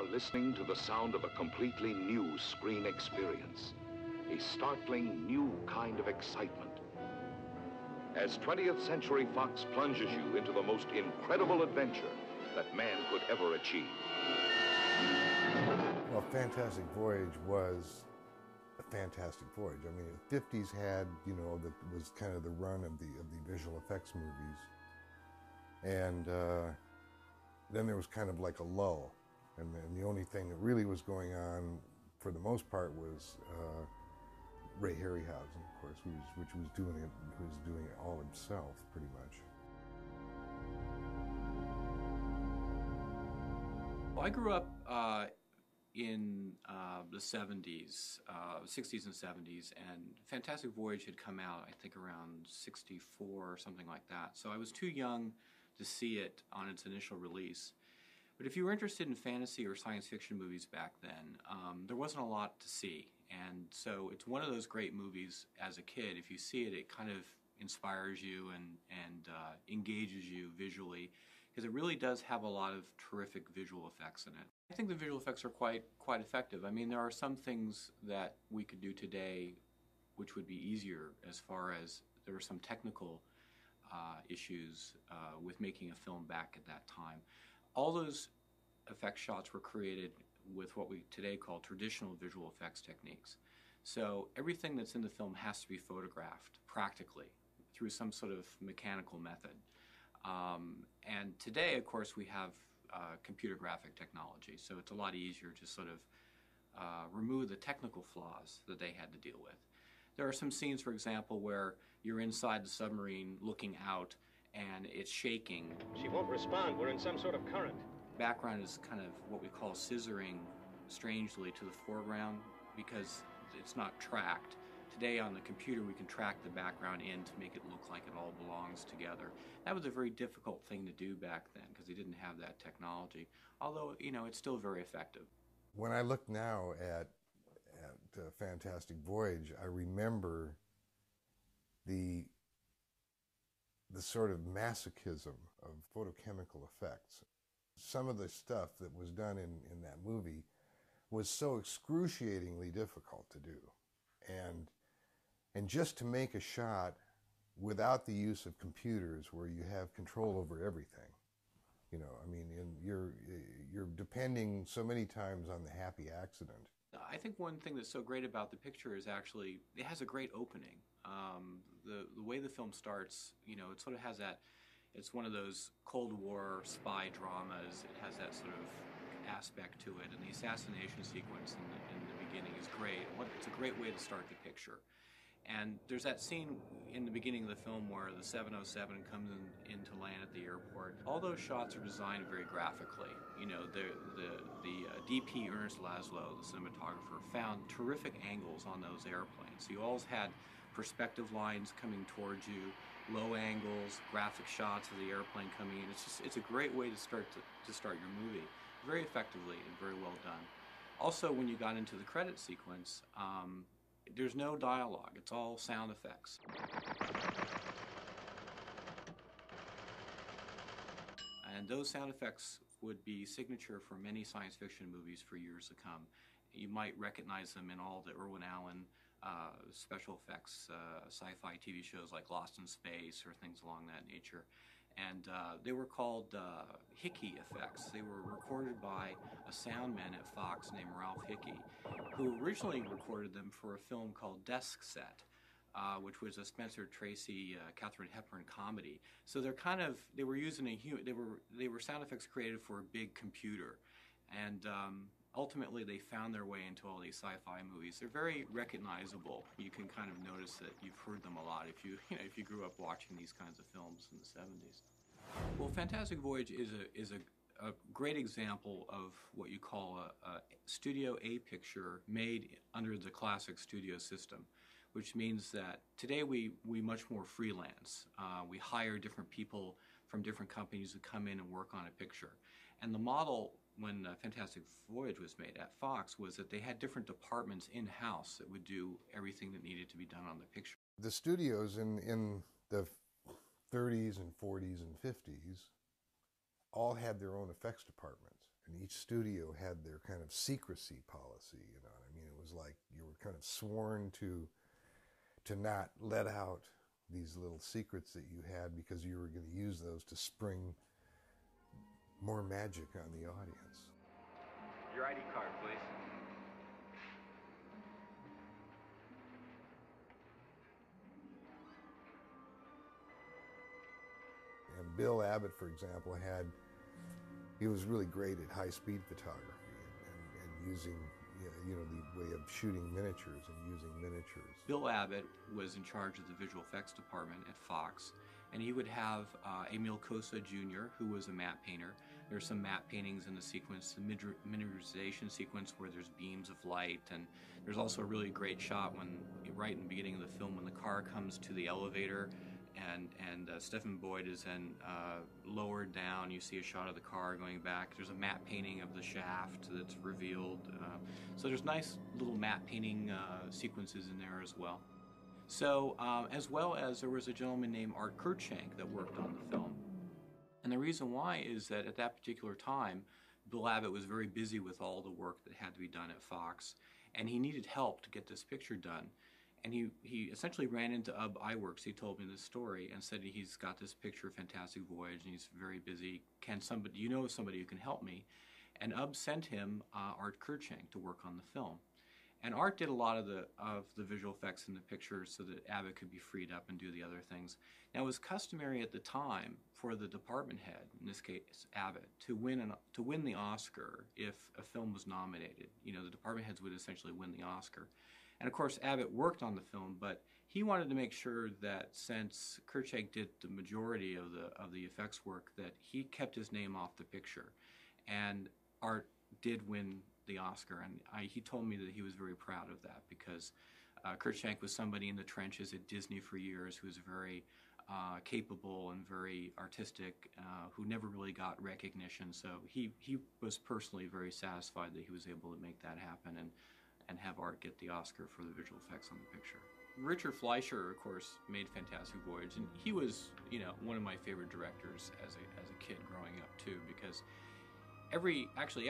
are listening to the sound of a completely new screen experience, a startling new kind of excitement. As 20th Century Fox plunges you into the most incredible adventure that man could ever achieve. Well, Fantastic Voyage was a fantastic voyage. I mean, the 50s had, that was kind of the run of the visual effects movies. And then there was kind of like a lull. And then the only thing that really was going on, for the most part, was Ray Harryhausen, of course, who was doing it all himself, pretty much. Well, I grew up in the 70s, 60s and 70s, and Fantastic Voyage had come out, I think, around 64 or something like that. So I was too young to see it on its initial release. But if you were interested in fantasy or science fiction movies back then, there wasn't a lot to see. And so it's one of those great movies as a kid. If you see it, it kind of inspires you and engages you visually, because it really does have a lot of terrific visual effects in it. I think the visual effects are quite effective. I mean, there are some things that we could do today which would be easier, as far as there were some technical issues with making a film back at that time. All those effect shots were created with what we today call traditional visual effects techniques. So everything that's in the film has to be photographed practically through some sort of mechanical method. And today, of course, we have computer graphic technology, so it's a lot easier to sort of remove the technical flaws that they had to deal with. There are some scenes, for example, where you're inside the submarine looking out and it's shaking. She won't respond. We're in some sort of current. Background is kind of what we call scissoring strangely to the foreground because it's not tracked. Today on the computer we can track the background in to make it look like it all belongs together. That was a very difficult thing to do back then because they didn't have that technology, although it's still very effective. When I look now at Fantastic Voyage, I remember the sort of masochism of photochemical effects. Some of the stuff that was done in that movie was so excruciatingly difficult to do. And just to make a shot without the use of computers where you have control over everything. You're depending so many times on the happy accident. I think one thing that's so great about the picture is actually it has a great opening. The way the film starts, it sort of has that, it's one of those Cold War spy dramas. It has that sort of aspect to it, and the assassination sequence in the beginning is great. It's a great way to start the picture. And there's that scene in the beginning of the film where the 707 comes in to land at the airport. All those shots are designed very graphically. The DP Ernest Laszlo, the cinematographer, found terrific angles on those airplanes. So you always had perspective lines coming towards you, low angles, graphic shots of the airplane coming in. It's a great way to start your movie, very effectively and very well done. Also, when you got into the credit sequence, there's no dialogue, it's all sound effects. And those sound effects would be signature for many science fiction movies for years to come. You might recognize them in all the Irwin Allen special effects sci-fi TV shows like Lost in Space or things along that nature. And they were called Hickey effects. They were recorded by a soundman at Fox named Ralph Hickey, who originally recorded them for a film called Desk Set, which was a Spencer Tracy, Katharine Hepburn comedy. So they were using they were sound effects created for a big computer, and ultimately they found their way into all these sci-fi movies. They're very recognizable. You can kind of notice that you've heard them a lot if you grew up watching these kinds of films in the 70s. Well, Fantastic Voyage is a great example of what you call a Studio A picture made under the classic studio system, which means that today we much more freelance. We hire different people from different companies to come in and work on a picture. And the model when Fantastic Voyage was made at Fox was that they had different departments in-house that would do everything that needed to be done on the picture. The studios in the 30s and 40s and 50s all had their own effects departments. And each studio had their kind of secrecy policy, you know what I mean? It was like you were kind of sworn to not let out these little secrets that you had, because you were going to use those to spring more magic on the audience. Your ID card, please. And Bill Abbott, for example, he was really great at high-speed photography and using, you know, the way of shooting miniatures and using miniatures. Bill Abbott was in charge of the visual effects department at Fox, and he would have Emil Cosa Jr., who was a matte painter. There's some matte paintings in the sequence, the miniaturization sequence where there's beams of light, and there's also a really great shot when, right in the beginning of the film, when the car comes to the elevator, and Stephen Boyd is then lowered down. You see a shot of the car going back. There's a matte painting of the shaft that's revealed. So there's nice little matte painting sequences in there as well. So as well as there was a gentleman named Art Cruikshank that worked on the film. And the reason why is that at that particular time, Bill Abbott was very busy with all the work that had to be done at Fox, and he needed help to get this picture done. And he essentially ran into Ub Iwerks. He told me this story and said he's got this picture, Fantastic Voyage, and he's very busy. Do you know somebody who can help me? And Ub sent him Art Cruikshank to work on the film. And Art did a lot of the visual effects in the picture so that Abbott could be freed up and do the other things. Now, it was customary at the time for the department head, in this case Abbott, to win the Oscar if a film was nominated. You know, the department heads would essentially win the Oscar. And of course, Abbott worked on the film, but he wanted to make sure that since Cruikshank did the majority of the effects work, that he kept his name off the picture. And Art did win the Oscar, and he told me that he was very proud of that, because Cruikshank was somebody in the trenches at Disney for years who was very capable and very artistic, who never really got recognition. So he was personally very satisfied that he was able to make that happen and have Art get the Oscar for the visual effects on the picture. Richard Fleischer, of course, made Fantastic Voyage, and he was, you know, one of my favorite directors as a kid growing up too, because every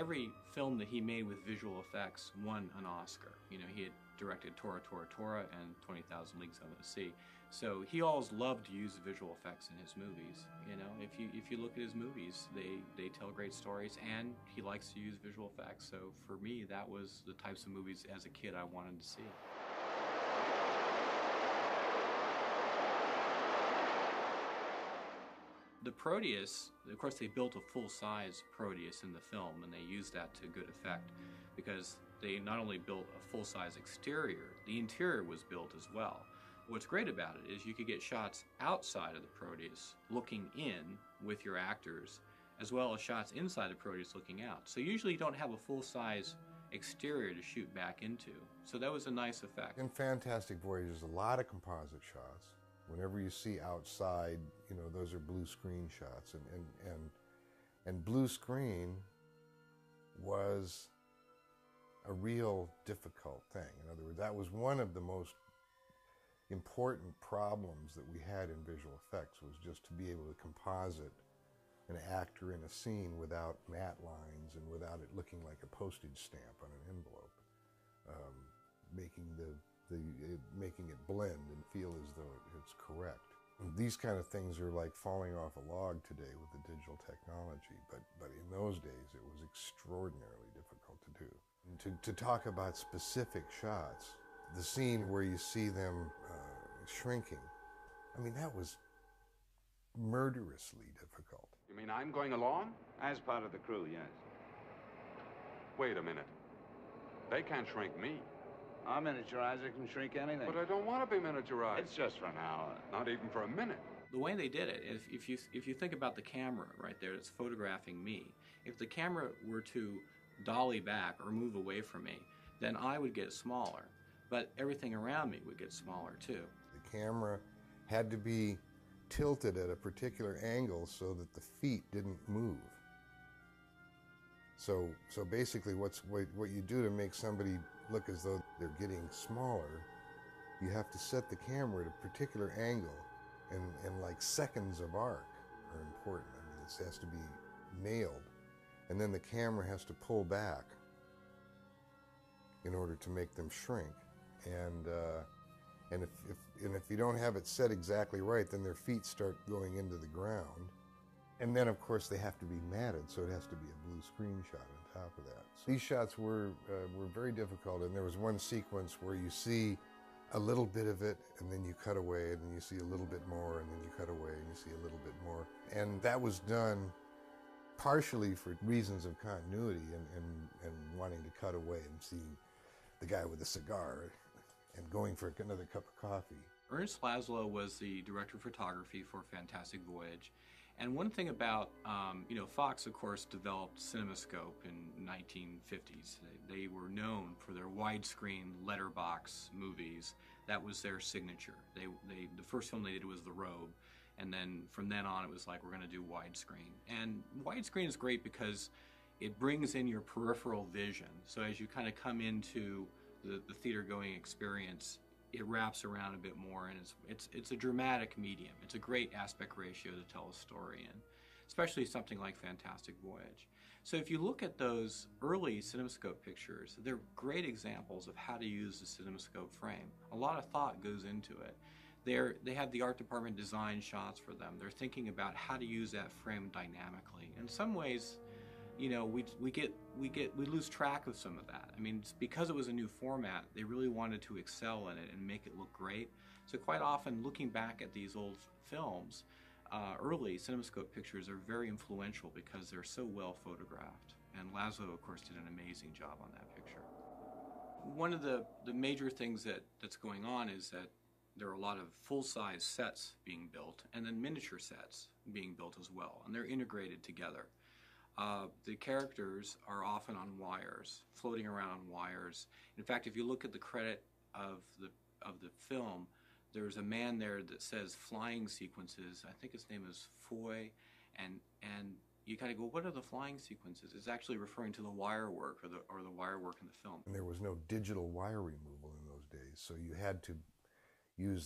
film that he made with visual effects won an Oscar. You know, he had directed Tora Tora Tora and 20,000 Leagues Under the Sea. So he always loved to use visual effects in his movies. You know, if you look at his movies, they tell great stories, and he likes to use visual effects. So for me, that was the types of movies as a kid I wanted to see. The Proteus, of course, they built a full-size Proteus in the film, and they used that to good effect, because they not only built a full-size exterior, the interior was built as well. What's great about it is you could get shots outside of the Proteus looking in with your actors, as well as shots inside the Proteus looking out. So usually you don't have a full-size exterior to shoot back into. So that was a nice effect. In Fantastic Voyage, there's a lot of composite shots. Whenever you see outside, you know, those are blue screen shots. And blue screen was a real difficult thing. In other words, that was one of the most important problems that we had in visual effects, was just to be able to composite an actor in a scene without matte lines and without it looking like a postage stamp on an envelope, making it blend and feel as though it's correct. And these kind of things are like falling off a log today with the digital technology, but in those days it was extraordinarily difficult to do. And to talk about specific shots, the scene where you see them shrinking, I mean, that was murderously difficult. You mean I'm going along? As part of the crew, yes. Wait a minute. They can't shrink me. Our miniaturizer can shrink anything. But I don't want to be miniaturized. It's just for an hour. Not even for a minute. The way they did it, if you think about the camera right there that's photographing me, if the camera were to dolly back or move away from me, then I would get smaller, but everything around me would get smaller too. The camera had to be tilted at a particular angle so that the feet didn't move. So basically what you do to make somebody look as though they're getting smaller, you have to set the camera at a particular angle, and like seconds of arc are important. I mean, it has to be nailed. and then the camera has to pull back in order to make them shrink. And if you don't have it set exactly right, then their feet start going into the ground. And then, of course, they have to be matted, so it has to be a blue screen shot on top of that. So these shots were very difficult, and there was one sequence where you see a little bit of it, and then you cut away, and then you see a little bit more, and then you cut away, and you see a little bit more. And that was done partially for reasons of continuity and wanting to cut away and see the guy with a cigar and going for another cup of coffee. Ernst Laszlo was the director of photography for Fantastic Voyage. And one thing about, Fox, of course, developed CinemaScope in 1950s. They were known for their widescreen letterbox movies. That was their signature. The first film they did was The Robe. And then from then on, it was like, we're going to do widescreen. And widescreen is great because it brings in your peripheral vision. So as you kind of come into the theater-going experience, it wraps around a bit more, and it's a dramatic medium. It's a great aspect ratio to tell a story in, especially something like Fantastic Voyage. So if you look at those early CinemaScope pictures, they're great examples of how to use the CinemaScope frame. A lot of thought goes into it. They have the art department design shots for them. They're thinking about how to use that frame dynamically. In some ways, we lose track of some of that. I mean, because it was a new format, they really wanted to excel in it and make it look great. So quite often, looking back at these old films, early CinemaScope pictures are very influential because they're so well photographed. And Laszlo, of course, did an amazing job on that picture. One of the major things that's going on is that there are a lot of full-size sets being built and then miniature sets being built as well, and they're integrated together. The characters are often on wires, floating around on wires. In fact, if you look at the credit of the film, there's a man there that says flying sequences. I think his name is Foy, and you kind of go, what are the flying sequences? It's actually referring to the wire work or the wire work in the film. And there was no digital wire removal in those days, so you had to use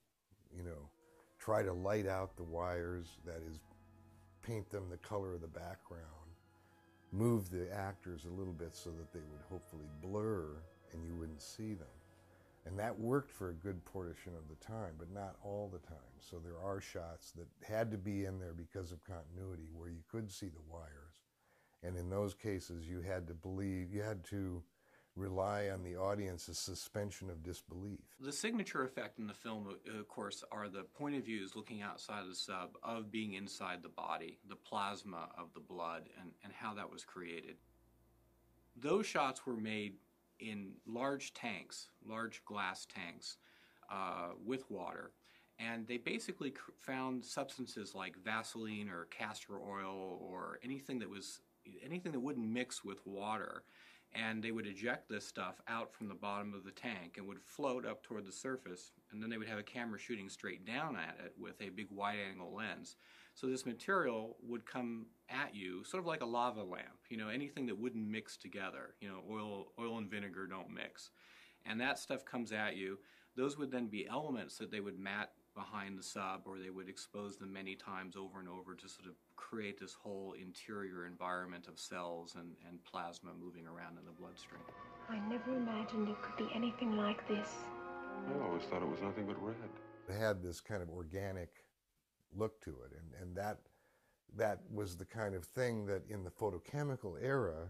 try to light out the wires, that is, paint them the color of the background, move the actors a little bit so that they would hopefully blur and you wouldn't see them. And that worked for a good portion of the time, but not all the time. So there are shots that had to be in there because of continuity where you could see the wires. And in those cases, you had to rely on the audience's suspension of disbelief. The signature effect in the film, of course, are the point of views looking outside of the sub of being inside the body, the plasma of the blood, and how that was created. Those shots were made in large tanks, large glass tanks with water, and they basically found substances like Vaseline or castor oil or anything that wouldn't mix with water. And they would eject this stuff out from the bottom of the tank and would float up toward the surface, and then they would have a camera shooting straight down at it with a big wide-angle lens. So this material would come at you sort of like a lava lamp, anything that wouldn't mix together. Oil and vinegar don't mix. And that stuff comes at you. Those would then be elements that they would mat behind the sub, or they would expose them many times over and over to sort of create this whole interior environment of cells and plasma moving around in the bloodstream. I never imagined it could be anything like this. I always thought it was nothing but red. It had this kind of organic look to it, and that was the kind of thing that in the photochemical era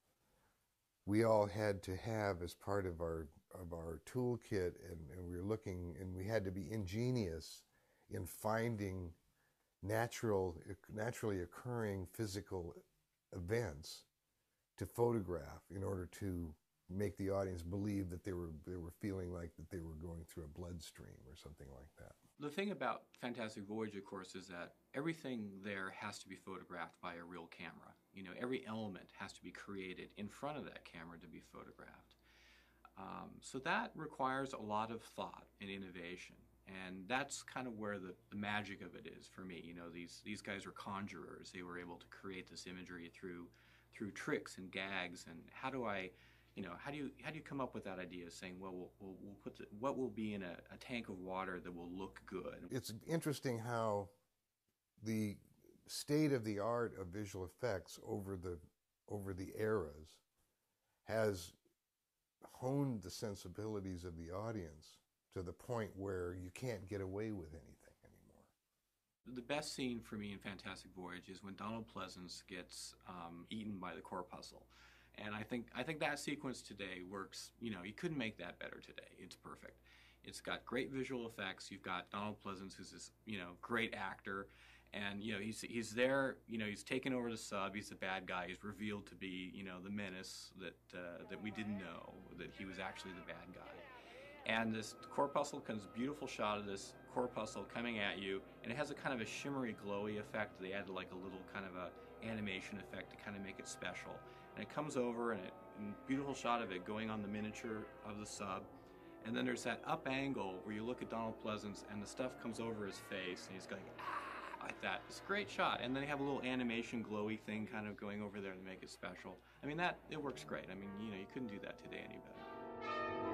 we all had to have as part of our toolkit, and we were looking, and we had to be ingenious in finding naturally occurring physical events to photograph in order to make the audience believe that they were feeling like that they were going through a bloodstream or something like that. The thing about Fantastic Voyage, of course, is that everything there has to be photographed by a real camera. Every element has to be created in front of that camera to be photographed. So that requires a lot of thought and innovation. And that's kind of where the magic of it is for me. These guys are conjurers. They were able to create this imagery through tricks and gags. And how do you come up with that idea of saying, well, we'll put what will be in a tank of water that will look good? It's interesting how the state of the art of visual effects over the over the eras has honed the sensibilities of the audience to the point where you can't get away with anything anymore. The best scene for me in Fantastic Voyage is when Donald Pleasance gets eaten by the corpuscle. And I think that sequence today works. You know, you couldn't make that better today. It's perfect. It's got great visual effects. You've got Donald Pleasance, who's this, you know, great actor. And, you know, he's there, you know, he's taken over the sub, he's the bad guy, he's revealed to be, you know, the menace that we didn't know, that he was actually the bad guy. And this corpuscle comes, beautiful shot of this corpuscle coming at you, and it has a kind of a shimmery, glowy effect. They added like a little kind of a animation effect to kind of make it special. And it comes over, and beautiful shot of it going on the miniature of the sub. And then there's that up angle where you look at Donald Pleasance, and the stuff comes over his face, and he's going, ah! Like that. It's a great shot. And then they have a little animation glowy thing kind of going over there to make it special. I mean, it works great. I mean, you know, you couldn't do that today any better.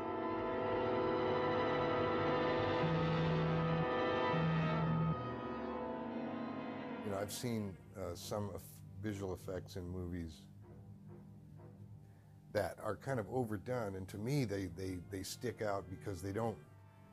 You know, I've seen some visual effects in movies that are kind of overdone, and to me they stick out because they don't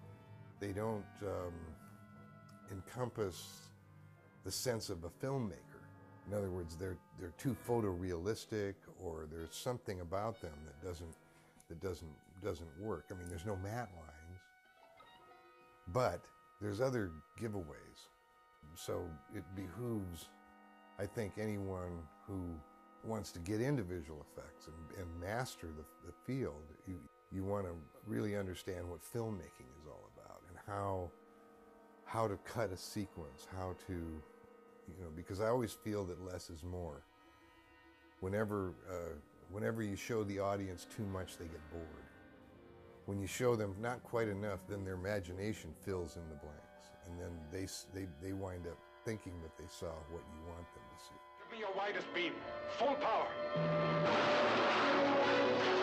encompass the sense of a filmmaker. In other words, they're too photorealistic, or there's something about them that doesn't work. I mean, there's no matte lines, but there's other giveaways. So it behooves, I think, anyone who wants to get into visual effects and master the field, you want to really understand what filmmaking is all about, and how to cut a sequence, how to, you know, because I always feel that less is more. Whenever you show the audience too much, they get bored. When you show them not quite enough, then their imagination fills in the blanks, and then they wind up thinking that they saw what you want them to see. Give me your widest beam, full power.